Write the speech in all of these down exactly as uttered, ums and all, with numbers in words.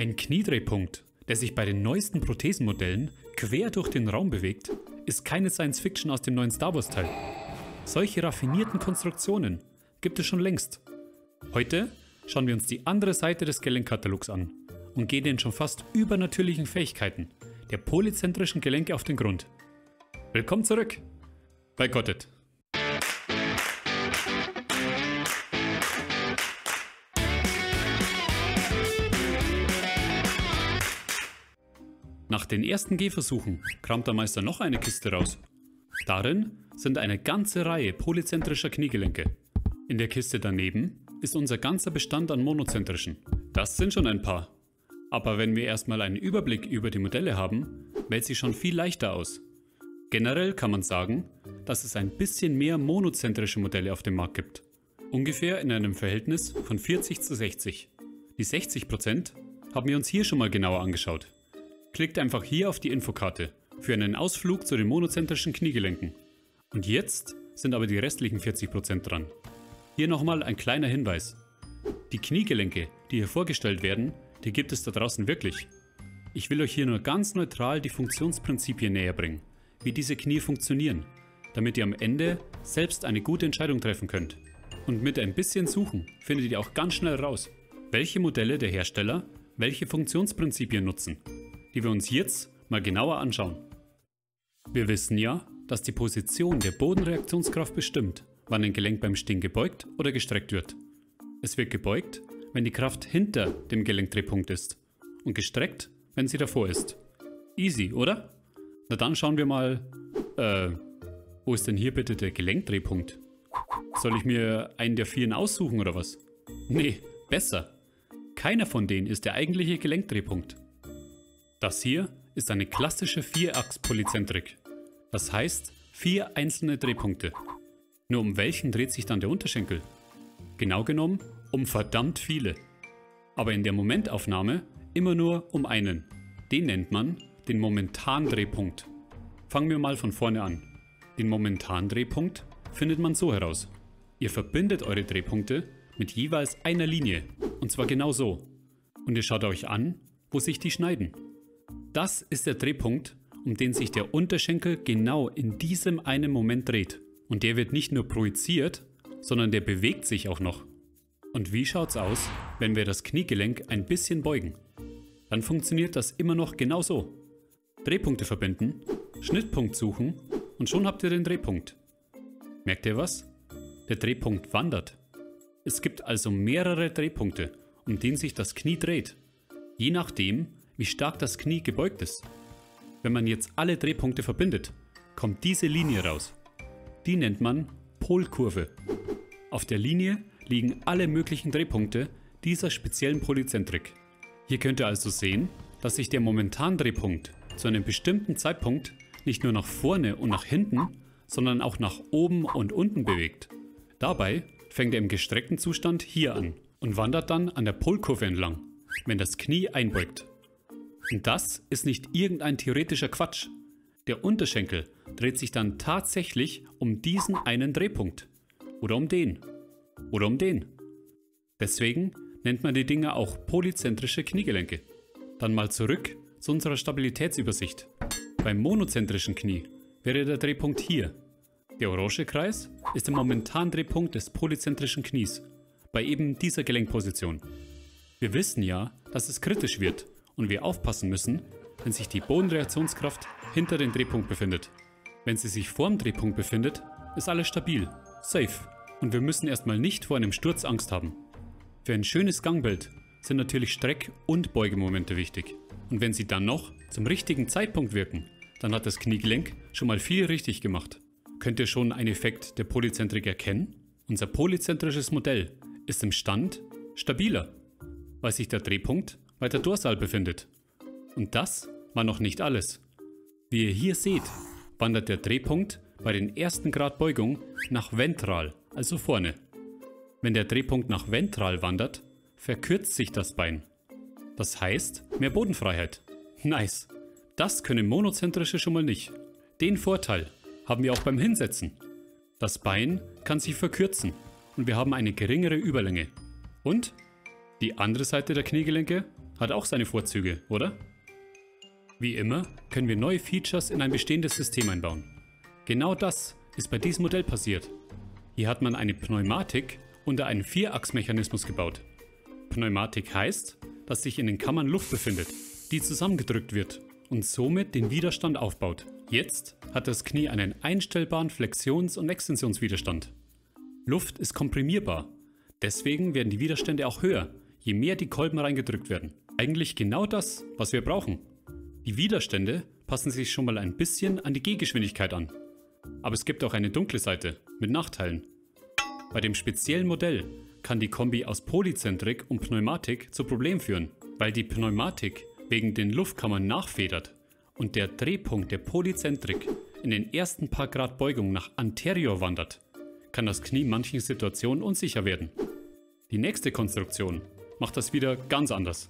Ein Kniedrehpunkt, der sich bei den neuesten Prothesenmodellen quer durch den Raum bewegt, ist keine Science-Fiction aus dem neuen Star Wars-Teil. Solche raffinierten Konstruktionen gibt es schon längst. Heute schauen wir uns die andere Seite des Gelenkkatalogs an und gehen den schon fast übernatürlichen Fähigkeiten der polyzentrischen Gelenke auf den Grund. Willkommen zurück bei Got It. Nach den ersten Gehversuchen kramt der Meister noch eine Kiste raus. Darin sind eine ganze Reihe polyzentrischer Kniegelenke. In der Kiste daneben ist unser ganzer Bestand an monozentrischen. Das sind schon ein paar. Aber wenn wir erstmal einen Überblick über die Modelle haben, wählt sie schon viel leichter aus. Generell kann man sagen, dass es ein bisschen mehr monozentrische Modelle auf dem Markt gibt. Ungefähr in einem Verhältnis von vierzig zu sechzig. Die sechzig Prozent haben wir uns hier schon mal genauer angeschaut. Klickt einfach hier auf die Infokarte für einen Ausflug zu den monozentrischen Kniegelenken. Und jetzt sind aber die restlichen vierzig Prozent dran. Hier nochmal ein kleiner Hinweis. Die Kniegelenke, die hier vorgestellt werden, die gibt es da draußen wirklich. Ich will euch hier nur ganz neutral die Funktionsprinzipien näher bringen, wie diese Knie funktionieren, damit ihr am Ende selbst eine gute Entscheidung treffen könnt. Und mit ein bisschen Suchen findet ihr auch ganz schnell raus, welche Modelle der Hersteller welche Funktionsprinzipien nutzen, die wir uns jetzt mal genauer anschauen. Wir wissen ja, dass die Position der Bodenreaktionskraft bestimmt, wann ein Gelenk beim Stehen gebeugt oder gestreckt wird. Es wird gebeugt, wenn die Kraft hinter dem Gelenkdrehpunkt ist und gestreckt, wenn sie davor ist. Easy, oder? Na dann schauen wir mal, äh, wo ist denn hier bitte der Gelenkdrehpunkt? Soll ich mir einen der vieren aussuchen oder was? Nee, besser. Keiner von denen ist der eigentliche Gelenkdrehpunkt. Das hier ist eine klassische Vierachs-Polyzentrik. Das heißt, vier einzelne Drehpunkte. Nur um welchen dreht sich dann der Unterschenkel? Genau genommen, um verdammt viele. Aber in der Momentaufnahme immer nur um einen. Den nennt man den Momentandrehpunkt. Fangen wir mal von vorne an. Den Momentandrehpunkt findet man so heraus. Ihr verbindet eure Drehpunkte mit jeweils einer Linie. Und zwar genau so. Und ihr schaut euch an, wo sich die schneiden. Das ist der Drehpunkt, um den sich der Unterschenkel genau in diesem einen Moment dreht. Und der wird nicht nur projiziert, sondern der bewegt sich auch noch. Und wie schaut's aus, wenn wir das Kniegelenk ein bisschen beugen? Dann funktioniert das immer noch genau so. Drehpunkte verbinden, Schnittpunkt suchen und schon habt ihr den Drehpunkt. Merkt ihr was? Der Drehpunkt wandert. Es gibt also mehrere Drehpunkte, um den sich das Knie dreht. Je nachdem, wie stark das Knie gebeugt ist. Wenn man jetzt alle Drehpunkte verbindet, kommt diese Linie raus. Die nennt man Polkurve. Auf der Linie liegen alle möglichen Drehpunkte dieser speziellen Polyzentrik. Hier könnt ihr also sehen, dass sich der Momentandrehpunkt zu einem bestimmten Zeitpunkt nicht nur nach vorne und nach hinten, sondern auch nach oben und unten bewegt. Dabei fängt er im gestreckten Zustand hier an und wandert dann an der Polkurve entlang, wenn das Knie einbeugt. Und das ist nicht irgendein theoretischer Quatsch. Der Unterschenkel dreht sich dann tatsächlich um diesen einen Drehpunkt. Oder um den. Oder um den. Deswegen nennt man die Dinge auch polyzentrische Kniegelenke. Dann mal zurück zu unserer Stabilitätsübersicht. Beim monozentrischen Knie wäre der Drehpunkt hier. Der orange Kreis ist der Momentandrehpunkt des polyzentrischen Knies, bei eben dieser Gelenkposition. Wir wissen ja, dass es kritisch wird und wir aufpassen müssen, wenn sich die Bodenreaktionskraft hinter dem Drehpunkt befindet. Wenn sie sich vorm Drehpunkt befindet, ist alles stabil, safe und wir müssen erstmal nicht vor einem Sturz Angst haben. Für ein schönes Gangbild sind natürlich Streck- und Beugemomente wichtig. Und wenn sie dann noch zum richtigen Zeitpunkt wirken, dann hat das Kniegelenk schon mal viel richtig gemacht. Könnt ihr schon einen Effekt der Polyzentrik erkennen? Unser polyzentrisches Modell ist im Stand stabiler, weil sich der Drehpunkt weiter dorsal befindet. Und das war noch nicht alles. Wie ihr hier seht, wandert der Drehpunkt bei den ersten Grad Beugung nach ventral, also vorne. Wenn der Drehpunkt nach ventral wandert, verkürzt sich das Bein. Das heißt, mehr Bodenfreiheit. Nice. Das können monozentrische schon mal nicht. Den Vorteil haben wir auch beim Hinsetzen. Das Bein kann sich verkürzen und wir haben eine geringere Überlänge. Und die andere Seite der Kniegelenke hat auch seine Vorzüge, oder? Wie immer können wir neue Features in ein bestehendes System einbauen. Genau das ist bei diesem Modell passiert. Hier hat man eine Pneumatik unter einen Vierachsmechanismus gebaut. Pneumatik heißt, dass sich in den Kammern Luft befindet, die zusammengedrückt wird und somit den Widerstand aufbaut. Jetzt hat das Knie einen einstellbaren Flexions- und Extensionswiderstand. Luft ist komprimierbar, deswegen werden die Widerstände auch höher, je mehr die Kolben reingedrückt werden. Eigentlich genau das, was wir brauchen. Die Widerstände passen sich schon mal ein bisschen an die Gehgeschwindigkeit an. Aber es gibt auch eine dunkle Seite mit Nachteilen. Bei dem speziellen Modell kann die Kombi aus Polyzentrik und Pneumatik zu Problemen führen, weil die Pneumatik wegen den Luftkammern nachfedert und der Drehpunkt der Polyzentrik in den ersten paar Grad Beugung nach anterior wandert, kann das Knie in manchen Situationen unsicher werden. Die nächste Konstruktion macht das wieder ganz anders.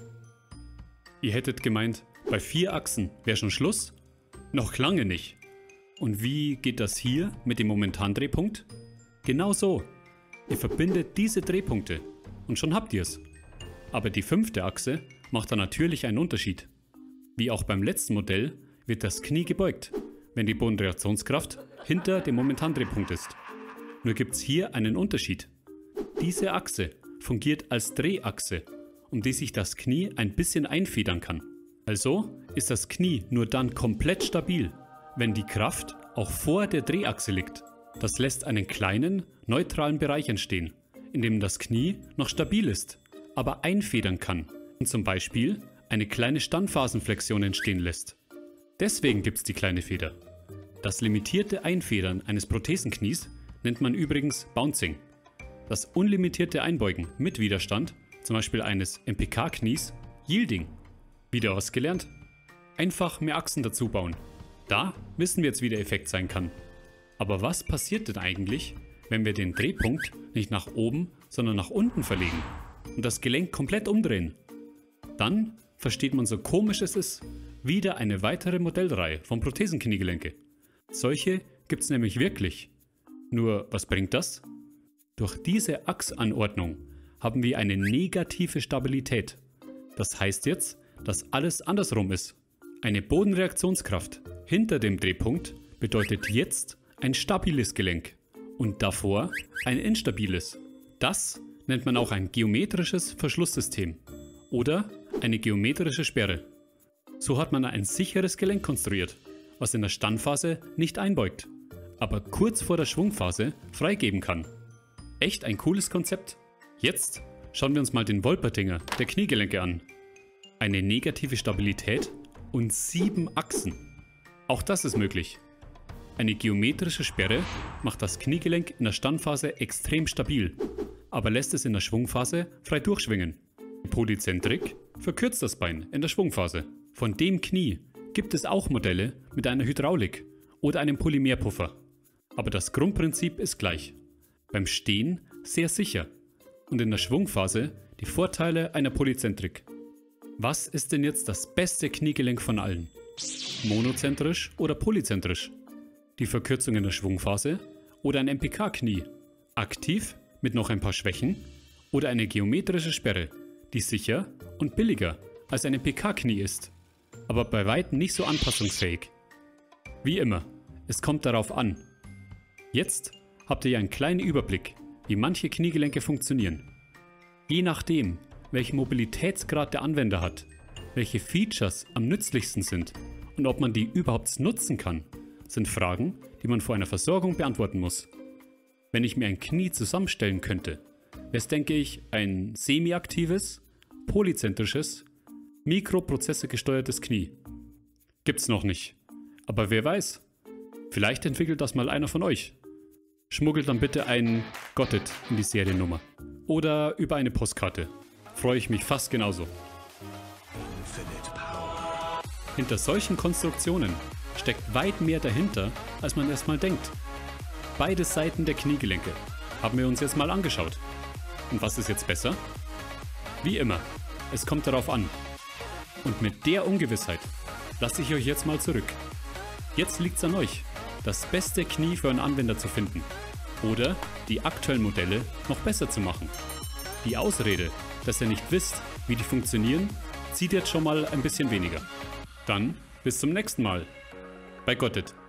Ihr hättet gemeint, bei vier Achsen wäre schon Schluss? Noch lange nicht. Und wie geht das hier mit dem Momentandrehpunkt? Genau so. Ihr verbindet diese Drehpunkte und schon habt ihr es. Aber die fünfte Achse macht da natürlich einen Unterschied. Wie auch beim letzten Modell wird das Knie gebeugt, wenn die Bodenreaktionskraft hinter dem Momentandrehpunkt ist. Nur gibt es hier einen Unterschied. Diese Achse fungiert als Drehachse, um die sich das Knie ein bisschen einfedern kann. Also ist das Knie nur dann komplett stabil, wenn die Kraft auch vor der Drehachse liegt. Das lässt einen kleinen, neutralen Bereich entstehen, in dem das Knie noch stabil ist, aber einfedern kann und zum Beispiel eine kleine Standphasenflexion entstehen lässt. Deswegen gibt es die kleine Feder. Das limitierte Einfedern eines Prothesenknies nennt man übrigens Bouncing. Das unlimitierte Einbeugen mit Widerstand, zum Beispiel eines M P K-Knies, Yielding. Wieder was gelernt? Einfach mehr Achsen dazu bauen. Da wissen wir jetzt, wie der Effekt sein kann. Aber was passiert denn eigentlich, wenn wir den Drehpunkt nicht nach oben, sondern nach unten verlegen und das Gelenk komplett umdrehen? Dann versteht man, so komisch es ist, wieder eine weitere Modellreihe von Prothesenkniegelenke. Solche gibt es nämlich wirklich. Nur, was bringt das? Durch diese Achsanordnung haben wir eine negative Stabilität. Das heißt jetzt, dass alles andersrum ist. Eine Bodenreaktionskraft hinter dem Drehpunkt bedeutet jetzt ein stabiles Gelenk und davor ein instabiles. Das nennt man auch ein geometrisches Verschlusssystem oder eine geometrische Sperre. So hat man ein sicheres Gelenk konstruiert, was in der Standphase nicht einbeugt, aber kurz vor der Schwungphase freigeben kann. Echt ein cooles Konzept. Jetzt schauen wir uns mal den Wolpertinger der Kniegelenke an. Eine negative Stabilität und sieben Achsen. Auch das ist möglich. Eine geometrische Sperre macht das Kniegelenk in der Standphase extrem stabil, aber lässt es in der Schwungphase frei durchschwingen. Die Polyzentrik verkürzt das Bein in der Schwungphase. Von dem Knie gibt es auch Modelle mit einer Hydraulik oder einem Polymerpuffer. Aber das Grundprinzip ist gleich. Beim Stehen sehr sicher und in der Schwungphase die Vorteile einer Polyzentrik. Was ist denn jetzt das beste Kniegelenk von allen? Monozentrisch oder polyzentrisch? Die Verkürzung in der Schwungphase oder ein M P K-Knie? Aktiv mit noch ein paar Schwächen oder eine geometrische Sperre, die sicher und billiger als ein M P K-Knie ist, aber bei weitem nicht so anpassungsfähig? Wie immer, es kommt darauf an. Jetzt habt ihr einen kleinen Überblick, wie manche Kniegelenke funktionieren. Je nachdem, welchen Mobilitätsgrad der Anwender hat, welche Features am nützlichsten sind und ob man die überhaupt nutzen kann, sind Fragen, die man vor einer Versorgung beantworten muss. Wenn ich mir ein Knie zusammenstellen könnte, wäre es, denke ich, ein semi-aktives, polyzentrisches, mikroprozessorgesteuertes Knie. Gibt's noch nicht. Aber wer weiß, vielleicht entwickelt das mal einer von euch. Schmuggelt dann bitte ein Got It in die Seriennummer. Oder über eine Postkarte. Freue ich mich fast genauso. Hinter solchen Konstruktionen steckt weit mehr dahinter, als man erstmal denkt. Beide Seiten der Kniegelenke haben wir uns jetzt mal angeschaut. Und was ist jetzt besser? Wie immer, es kommt darauf an. Und mit der Ungewissheit lasse ich euch jetzt mal zurück. Jetzt liegt's an euch, das beste Knie für einen Anwender zu finden. Oder die aktuellen Modelle noch besser zu machen. Die Ausrede, dass ihr nicht wisst, Wie die funktionieren, zieht jetzt schon mal ein bisschen weniger. Dann bis zum nächsten Mal bei Gottet.